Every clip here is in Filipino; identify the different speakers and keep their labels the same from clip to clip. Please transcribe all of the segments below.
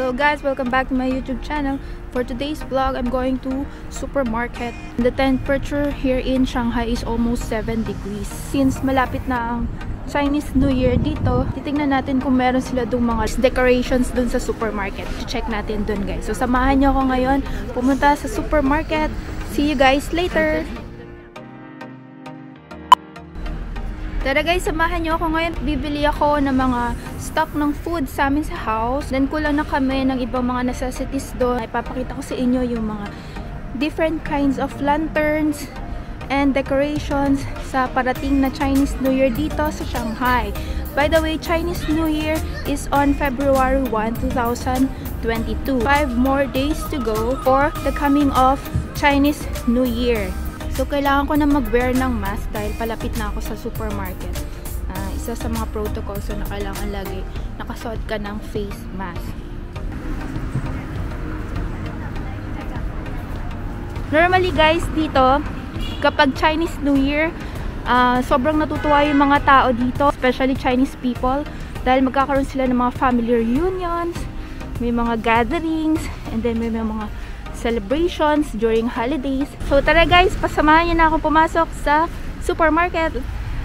Speaker 1: Hello guys, welcome back to my YouTube channel. For today's vlog, I'm going to supermarket. The temperature here in Shanghai is almost 7 degrees. Since malapit na ang Chinese New Year dito, titingnan natin kung meron sila dong mga decorations dun sa supermarket. Check natin dun guys. So samahan nyo ako ngayon pumunta sa supermarket. See you guys later! Tara guys, samahan nyo ako ngayon. Bibili ako ng mga stock ng food sa amin sa house. Then kulang na kami ng ibang mga necessities doon. Ipapakita ko sa inyo yung mga different kinds of lanterns and decorations sa parating na Chinese New Year dito sa Shanghai. By the way, Chinese New Year is on February 1, 2022. 5 more days to go for the coming of Chinese New Year. So, kailangan ko na mag-wear ng mask dahil palapit na ako sa supermarket. Isa sa mga protocols na kailangan lagi nakasuot ka ng face mask. Normally guys, dito, kapag Chinese New Year, sobrang natutuwa yung mga tao dito, especially Chinese people, dahil magkakaroon sila ng mga family reunions, may mga gatherings, and then may mga celebrations during holidays. So tara guys, pasamahan niyo na ako pumasok sa supermarket.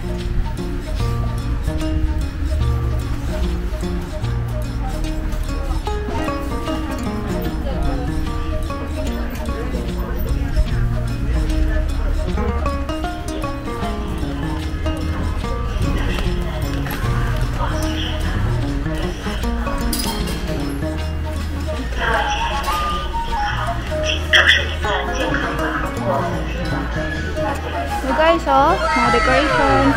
Speaker 1: So guys, mga decorations.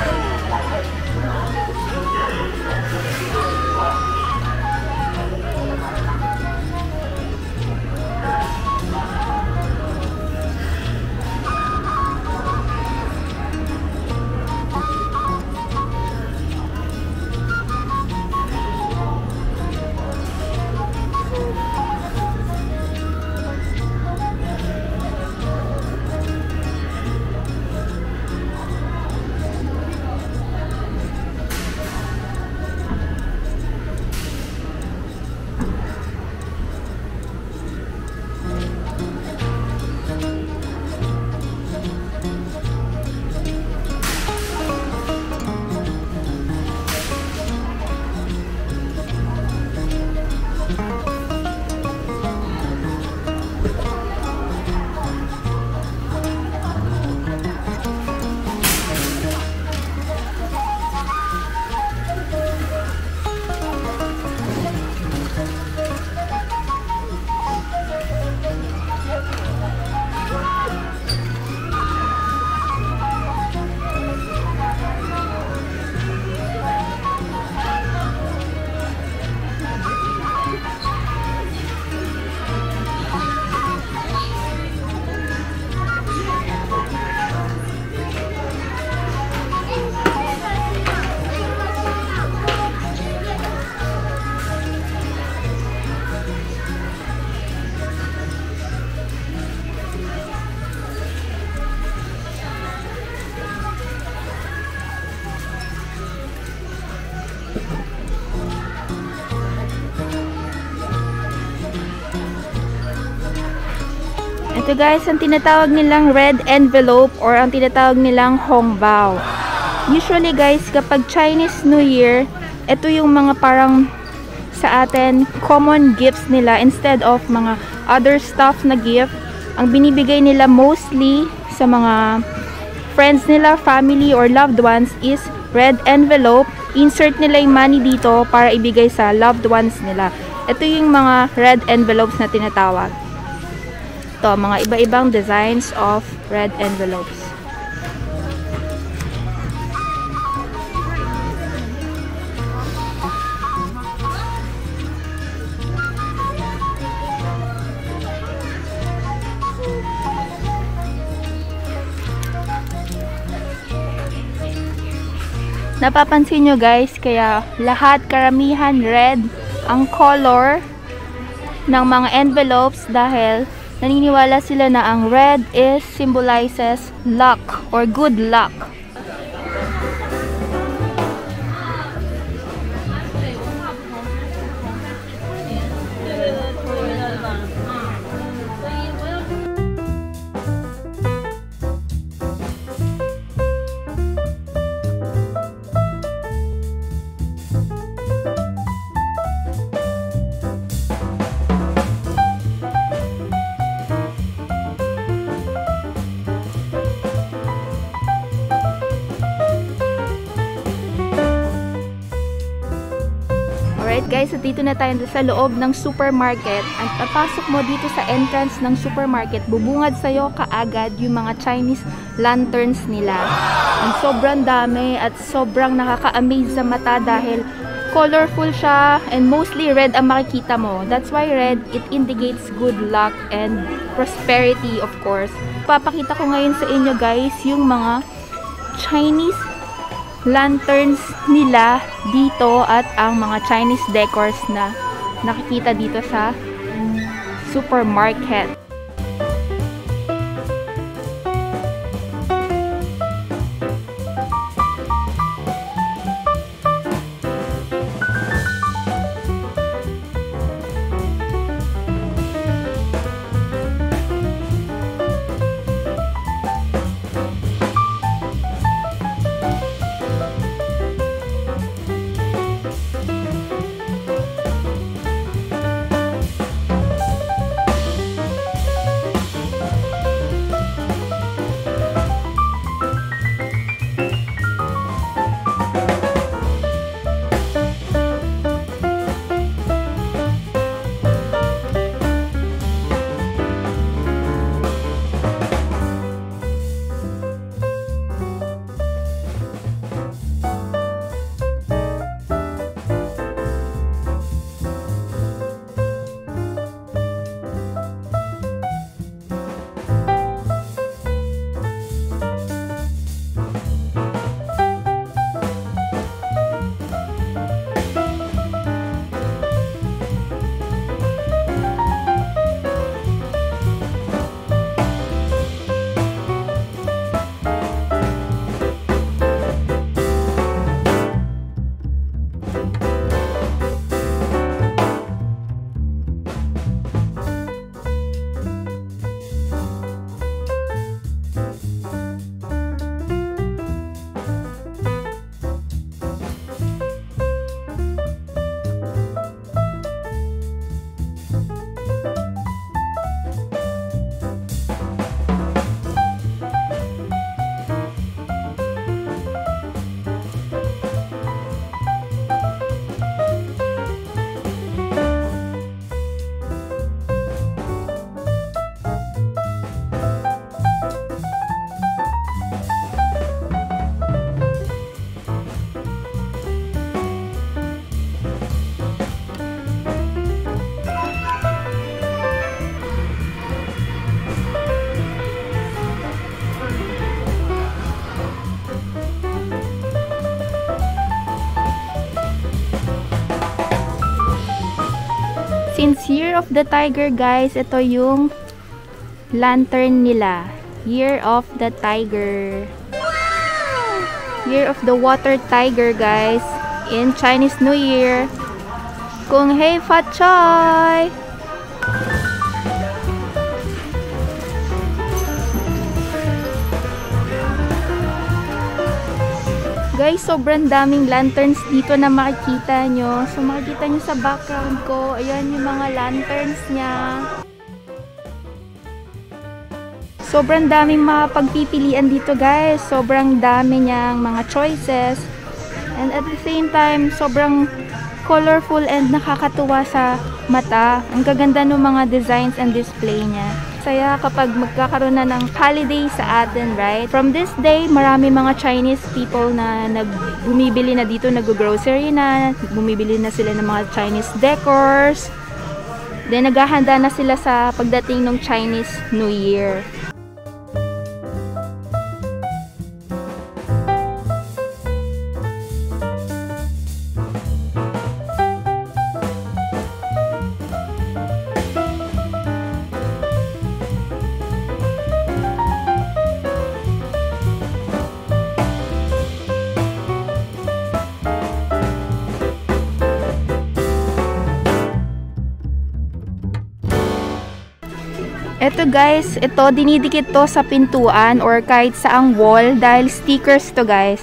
Speaker 1: Ito guys, ang tinatawag nilang red envelope or ang tinatawag nilang hongbao. Usually guys, kapag Chinese New Year, ito yung mga parang sa atin common gifts nila instead of mga other stuff na gift. Ang binibigay nila mostly sa mga friends nila, family or loved ones is red envelope. Insert nila yung money dito para ibigay sa loved ones nila. Ito yung mga red envelopes na tinatawag. Ito, mga iba-ibang designs of red envelopes. Napapansin nyo guys, kaya lahat karamihan red ang color ng mga envelopes dahil naniniwala sila na ang red is symbolizes luck or good luck. Guys, at dito na tayo sa loob ng supermarket. Ang papasok mo dito sa entrance ng supermarket, bubungad sa'yo kaagad yung mga Chinese lanterns nila. Ang sobrang dami at sobrang nakaka-amaze sa mata dahil colorful siya and mostly red ang makikita mo. That's why red, it indicates good luck and prosperity, of course. Papakita ko ngayon sa inyo guys yung mga Chinese lanterns nila dito at ang mga Chinese decors na nakikita dito sa supermarket. Since Year of the Tiger guys, ito yung lantern nila. Year of the Tiger. Year of the Water Tiger guys. In Chinese New Year. Kung hei fat choy! Guys, sobrang daming lanterns dito na makikita nyo. So, makikita nyo sa background ko. Ayan yung mga lanterns niya. Sobrang daming mapagpipilian dito, guys. Sobrang dami niyang mga choices. And at the same time, sobrang colorful and nakakatuwa sa mata. Ang gaganda ng mga designs and display niya. Saya kapag magkakaroon na ng holiday sa atin, right? From this day, marami mga Chinese people na bumibili na dito, nag-grocery na, bumibili na sila ng mga Chinese decors. Then, naghahanda na sila sa pagdating ng Chinese New Year. Ito guys, ito dinidikit to sa pintuan or kahit saang wall dahil stickers to guys.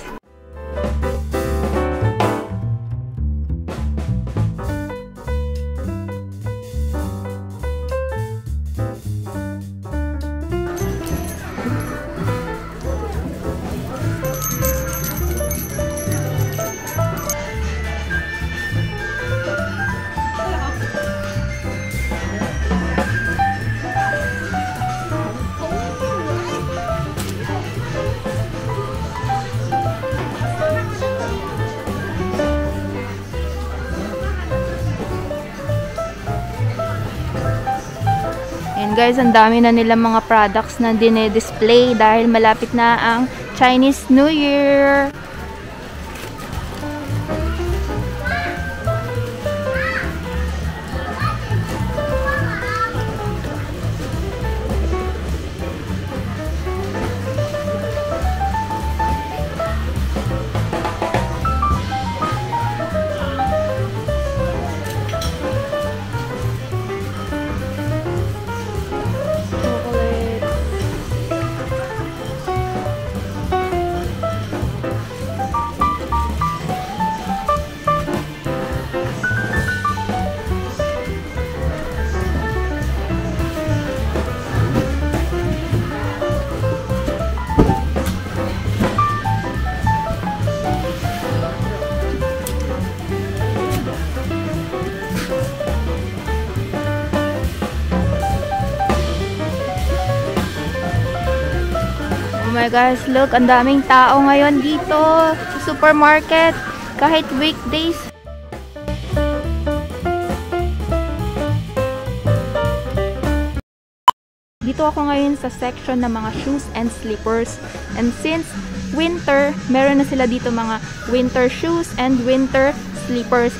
Speaker 1: Guys, ang dami na nila mga products na dine-display dahil malapit na ang Chinese New Year. Oh my gosh, look, ang daming tao ngayon dito sa supermarket, kahit weekdays. Dito ako ngayon sa section ng mga shoes and slippers. And since winter, meron na sila dito mga winter shoes and winter slippers.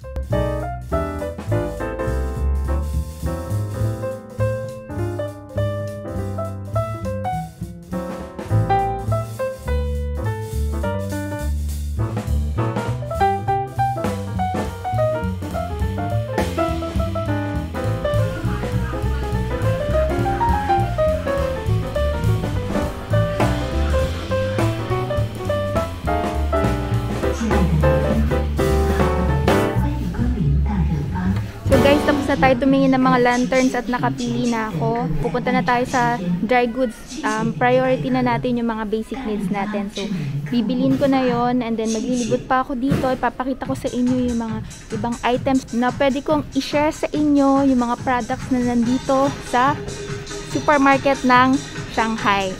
Speaker 1: Guys, tapos na tayo tumingin ng mga lanterns at nakapili na ako. Pupunta na tayo sa dry goods. Priority na natin yung mga basic needs natin. So, bibilin ko na yon, and then maglilibot pa ako dito. Ipapakita ko sa inyo yung mga ibang items na pwede kong i-share sa inyo, yung mga products na nandito sa supermarket ng Shanghai.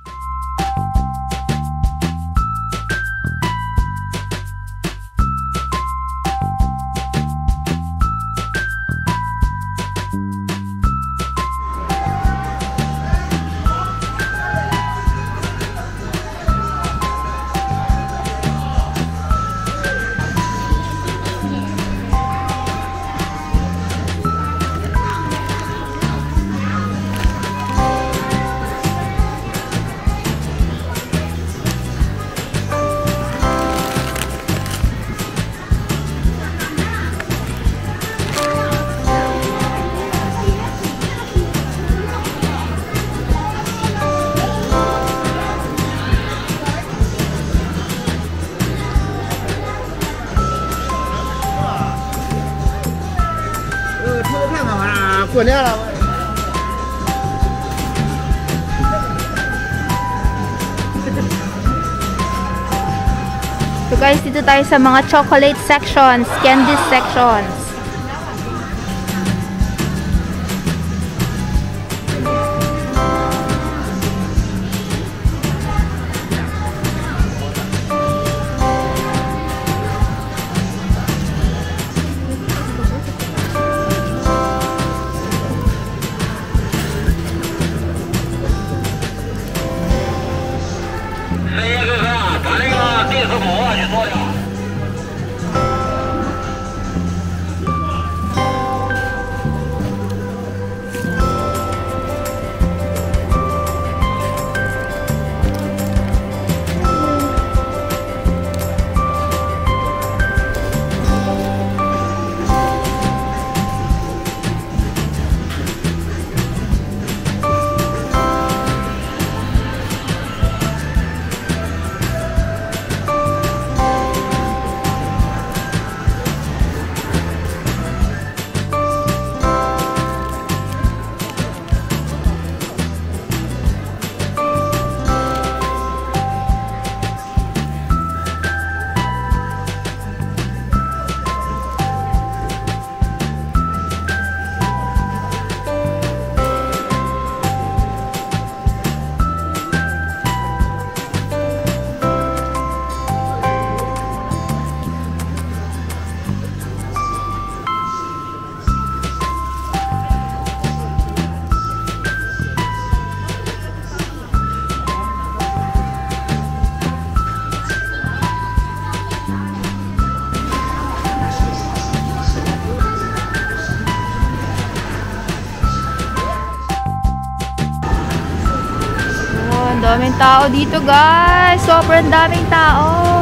Speaker 1: So guys, dito tayo sa mga chocolate sections, candy sections. Daming tao dito, guys. Sobrang daming tao.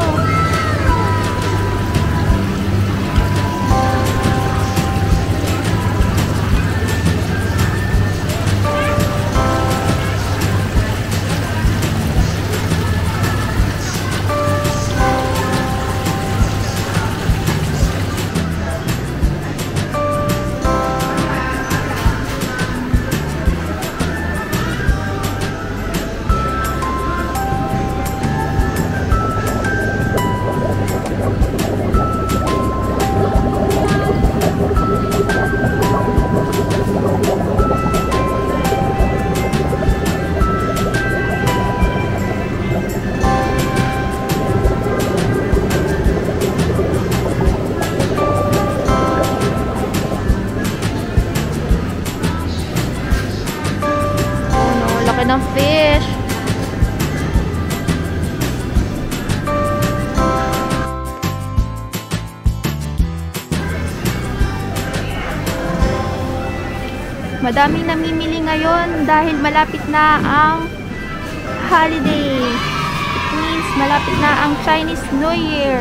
Speaker 1: Ng fish. Madaming namimili ngayon dahil malapit na ang holiday. It means malapit na ang Chinese New Year.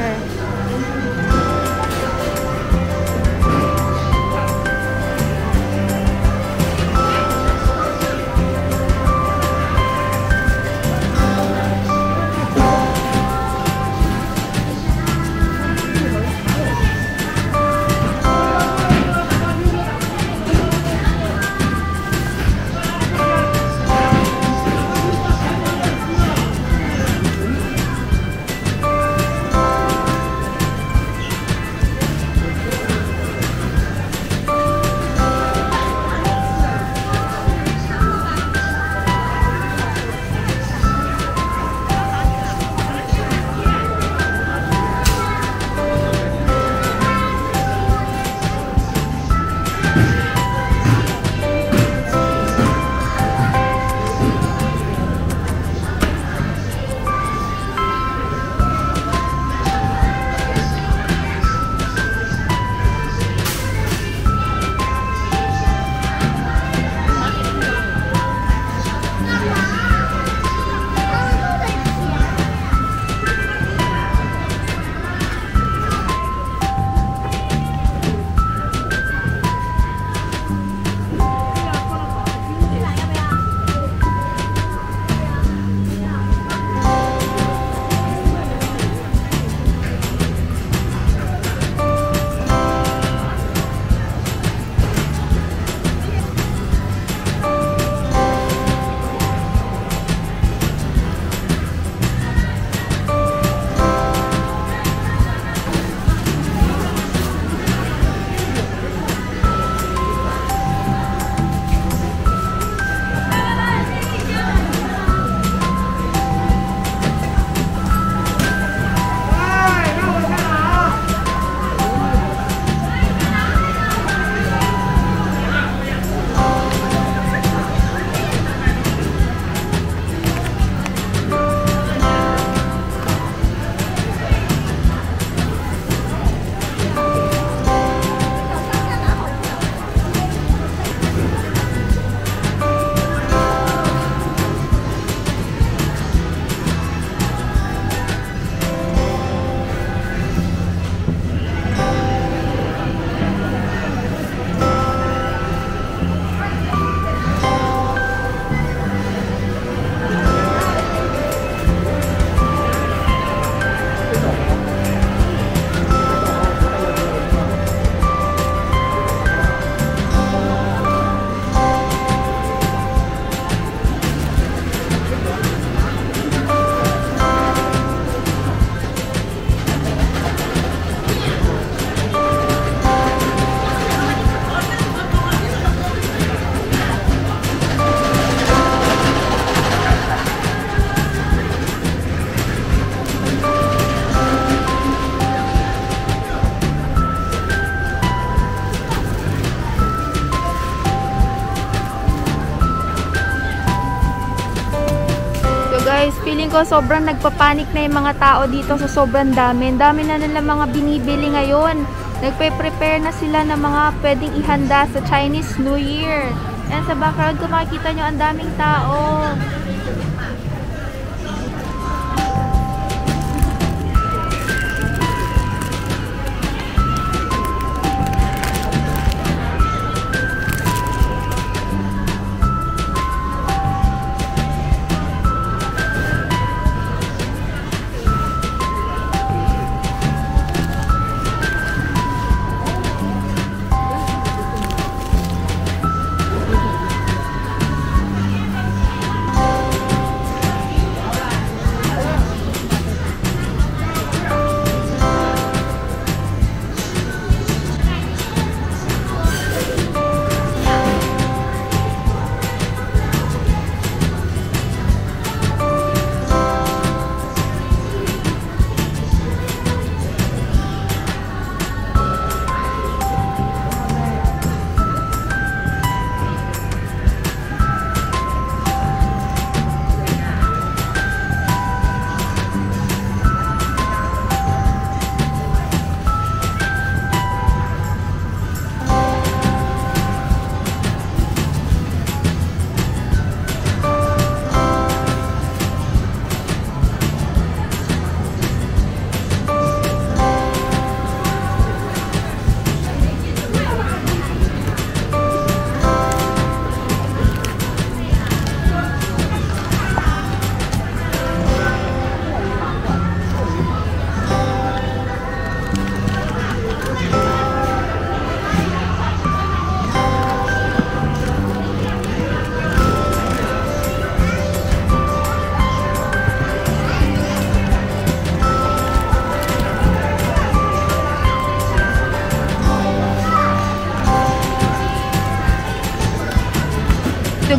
Speaker 1: guys, feeling ko sobrang nagpapanik na yung mga tao dito sa sobrang dami. Ang dami na nila mga binibili ngayon. Nagpe-prepare na sila ng mga pwedeng ihanda sa Chinese New Year. And sa background ko makikita nyo ang daming tao.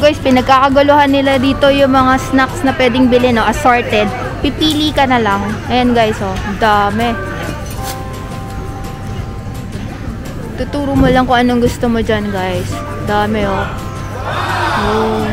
Speaker 1: guys, pinagkakaguluhan nila dito yung mga snacks na pwedeng bilhin, no? Assorted. Pipili ka na lang. Ayan guys, oh. Dami. Tuturo mo lang kung anong gusto mo dyan, guys. Dami, oh. Oh.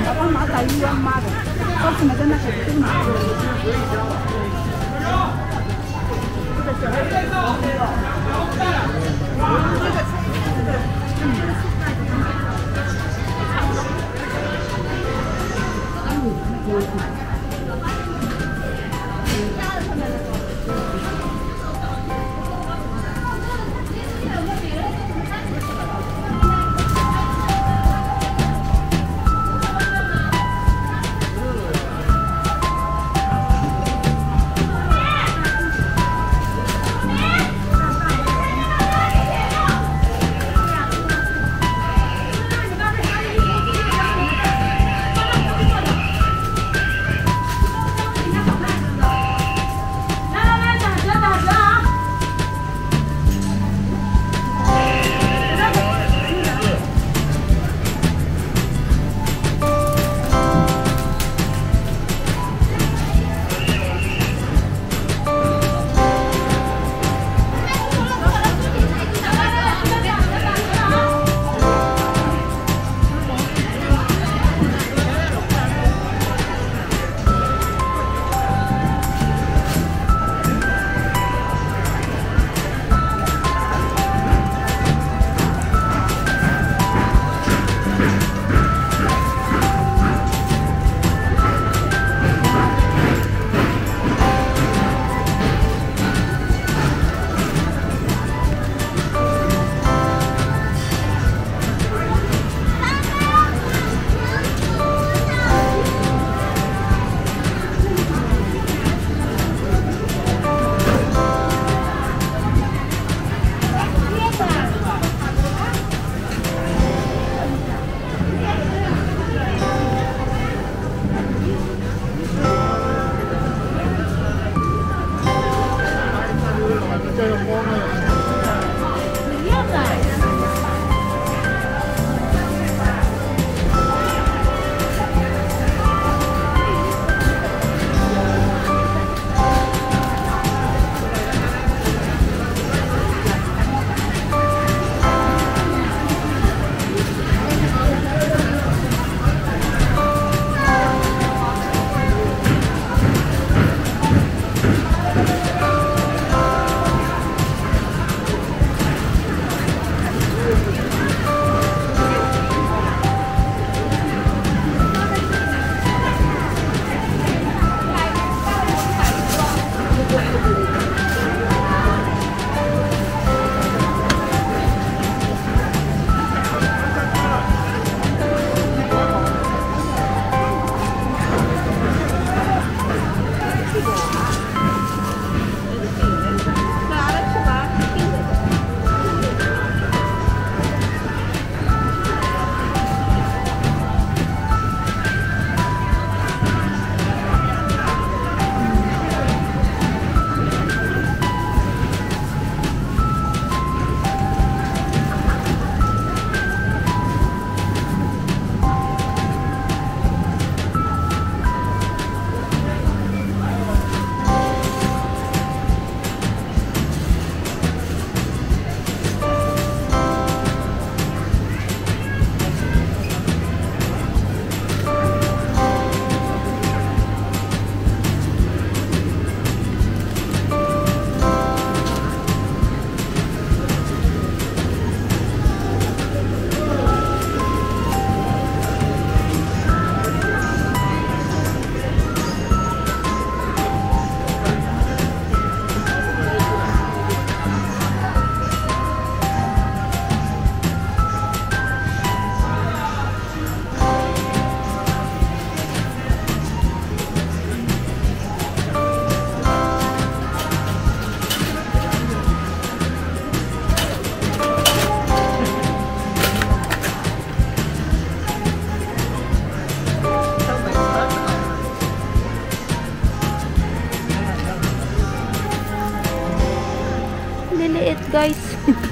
Speaker 1: guys.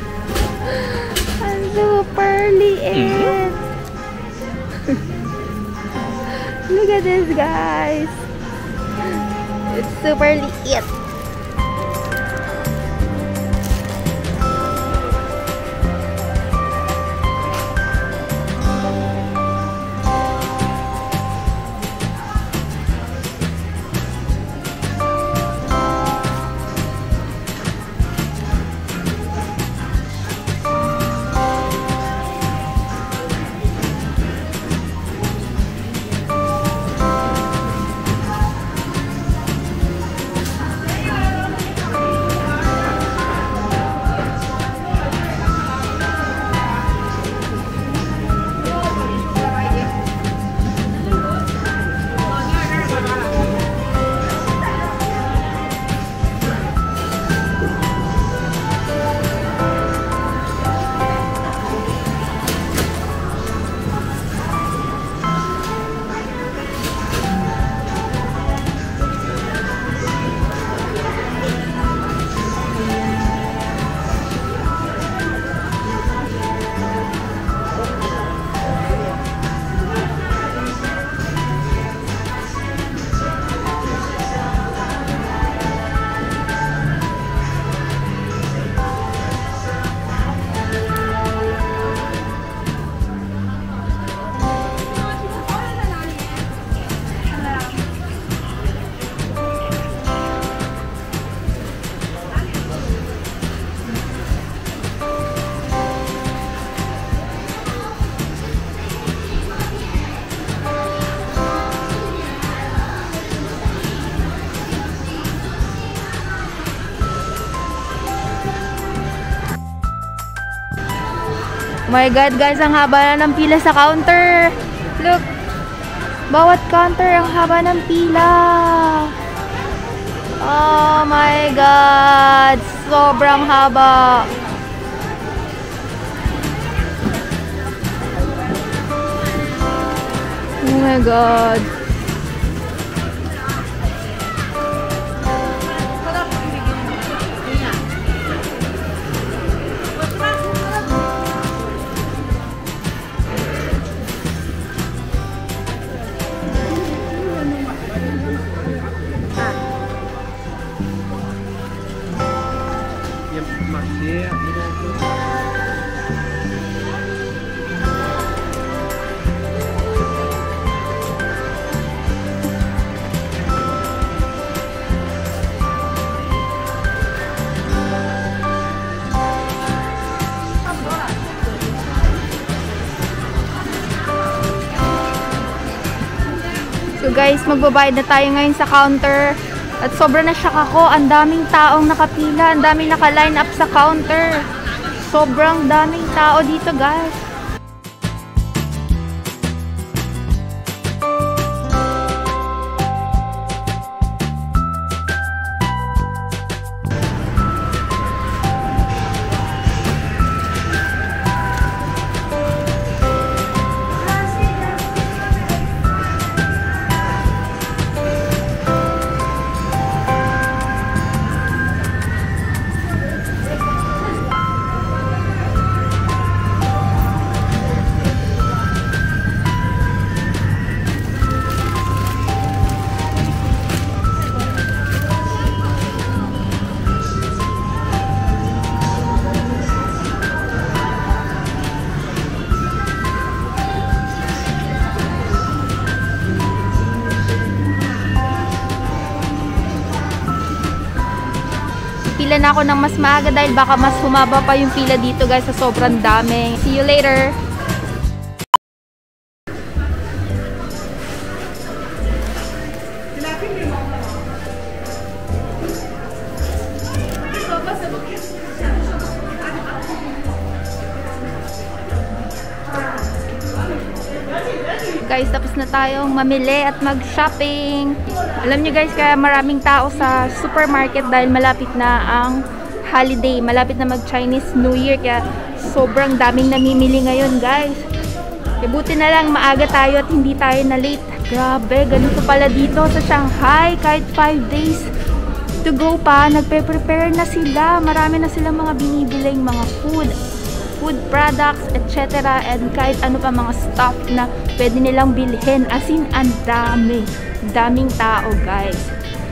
Speaker 1: Ang super liit. Look at this, guys. It's super liit. My God, guys, ang haba na ng pila sa counter. Look, bawat counter ang haba ng pila. Oh my God, sobrang haba. Oh my God. So guys, magbabayad na tayo ngayon sa counter. At sobra na shock ako. Ang daming taong nakapila. Ang daming naka-line up sa counter. Sobrang daming tao dito, guys. Pila na ako ng mas maaga dahil baka mas humaba pa yung pila dito, guys, sa sobrang dami. See you later! Guys, tapos na tayong mamili at mag-shopping. Alam nyo guys, kaya maraming tao sa supermarket dahil malapit na ang holiday. Malapit na mag-Chinese New Year. Kaya sobrang daming namimili ngayon, guys. Kaya buti na lang maaga tayo at hindi tayo na late. Grabe, ganito pala dito sa Shanghai. Kahit 5 days to go pa, nagpe-prepare na sila. Marami na silang mga binibiling mga food. food products, etc. And kahit ano pa mga stuff na pwede nilang bilhin. As in, ang daming tao, guys.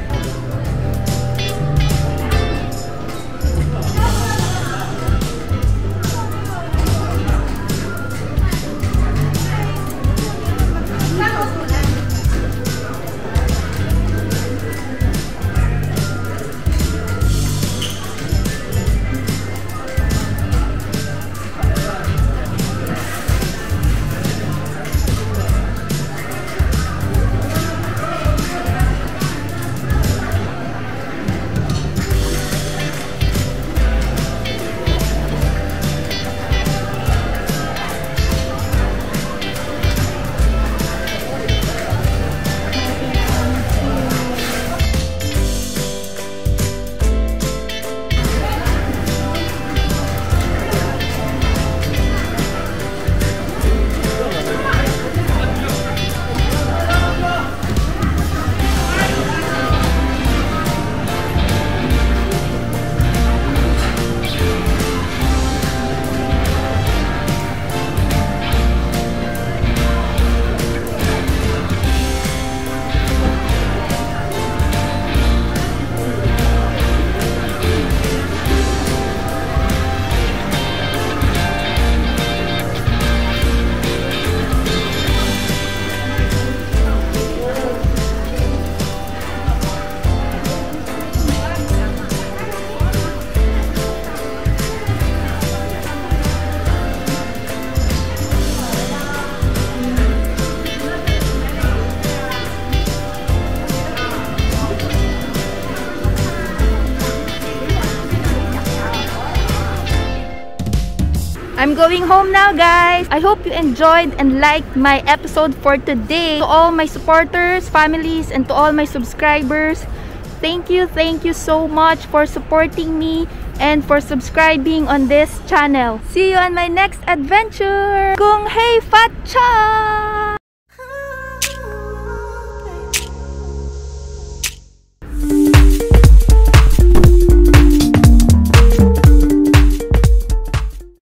Speaker 1: I'm going home now, guys. I hope you enjoyed and liked my episode for today. To all my supporters, families, and to all my subscribers, thank you so much for supporting me and for subscribing on this channel. See you on my next adventure. Kung hey Fatcha!